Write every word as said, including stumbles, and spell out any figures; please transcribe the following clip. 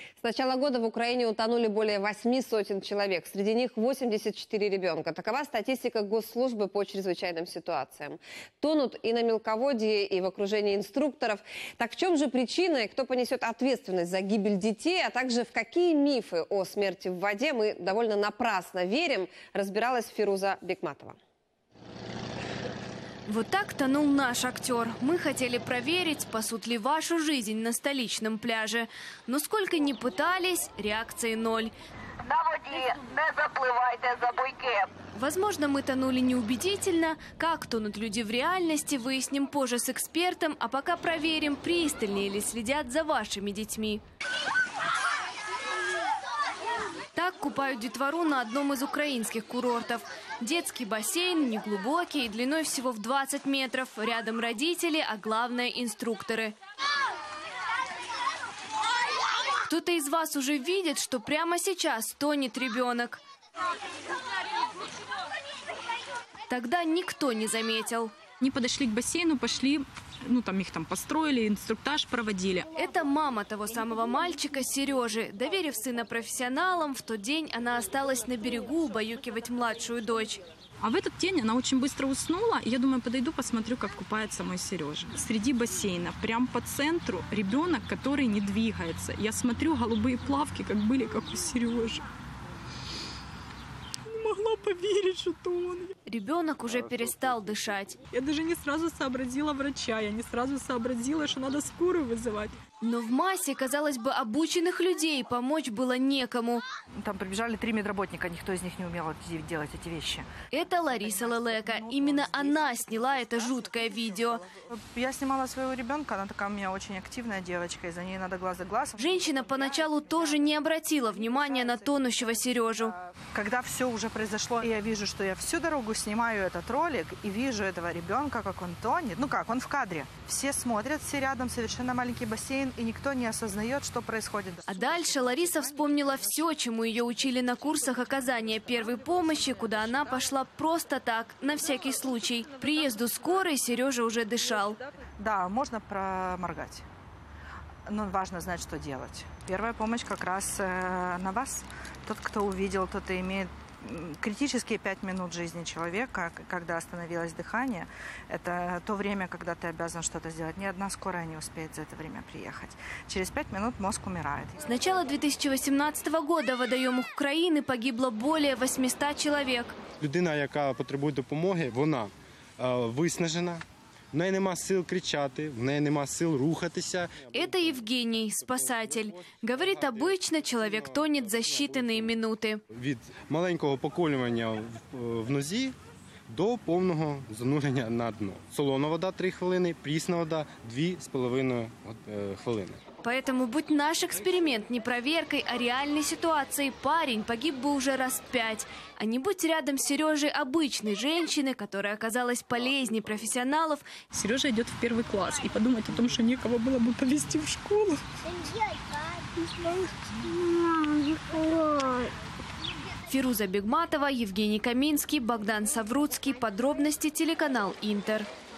С начала года в Украине утонули более восьми сотен человек. Среди них восемьдесят четыре ребенка. Такова статистика Госслужбы по чрезвычайным ситуациям. Тонут и на мелководье, и в окружении инструкторов. Так в чем же причина и кто понесет ответственность за гибель детей, а также в какие мифы о смерти в воде мы довольно напрасно верим, разбиралась Фируза Бегматова. Вот так тонул наш актер. Мы хотели проверить, спасут ли вашу жизнь на столичном пляже. Но сколько ни пытались, реакции ноль. На воде не заплывайте за буйки. Возможно, мы тонули неубедительно. Как тонут люди в реальности, выясним позже с экспертом. А пока проверим, пристальнее ли следят за вашими детьми. Так купают детвору на одном из украинских курортов. Детский бассейн неглубокий, длиной всего в двадцать метров. Рядом родители, а главное инструкторы. Кто-то из вас уже видит, что прямо сейчас тонет ребенок. Тогда никто не заметил. Не подошли к бассейну, пошли, ну там их там построили, инструктаж проводили. Это мама того самого мальчика Сережи. Доверив сына профессионалам, в тот день она осталась на берегу убаюкивать младшую дочь. А в этот день она очень быстро уснула. Я думаю, подойду, посмотрю, как купается мой Сережа. Среди бассейна, прям по центру, ребенок, который не двигается. Я смотрю, голубые плавки, как были, как у Сережи. Не могла поверить, что это он. Ребенок уже перестал дышать. Я даже не сразу сообразила врача, я не сразу сообразила, что надо скорую вызывать. Но в массе, казалось бы, обученных людей помочь было некому. Там прибежали три медработника, никто из них не умел делать эти вещи. Это Лариса Лелека. Именно она сняла это жуткое видео. Я снимала своего ребенка, она такая у меня очень активная девочка, и за ней надо глаз за глаз. Женщина поначалу тоже не обратила внимания на тонущего Сережу. Когда все уже произошло, я вижу, что я всю дорогу снимаю этот ролик и вижу этого ребенка, как он тонет. Ну как, он в кадре. Все смотрят, все рядом, совершенно маленький бассейн, и никто не осознает, что происходит. А дальше Лариса вспомнила все, чему ее учили на курсах оказания первой помощи, куда она пошла просто так, на всякий случай. К приезду скорой Сережа уже дышал. Да, можно проморгать. Но важно знать, что делать. Первая помощь как раз э, на вас. Тот, кто увидел, тот и имеет критические пять минут жизни человека, когда остановилось дыхание, это то время, когда ты обязан что-то сделать. Ни одна скорая не успеет за это время приехать. Через пять минут мозг умирает. С начала две тысячи восемнадцатого года в водойомах України погибло более восьмисот человек. Людина, яка потребує допомоги, вона е, виснажена. В неї нема сил кричати, в неї нема сил рухатися. Это Евгений, спасатель. Говорит, обычно человек тонет за считанные минуты. Від маленького поколювання в нозі до повного занурення на дно. Солона вода – три хвилини, прісна вода – дві з половиною хвилини. Поэтому будь наш эксперимент не проверкой, а реальной ситуацией, парень погиб бы уже раз пять. А не будь рядом с Сережей обычной женщины, которая оказалась полезнее профессионалов. Сережа идет в первый класс. И подумать о том, что некого было бы повезти в школу. Фируза Бегматова, Евгений Каминский, Богдан Савруцкий. Подробности телеканал Интер.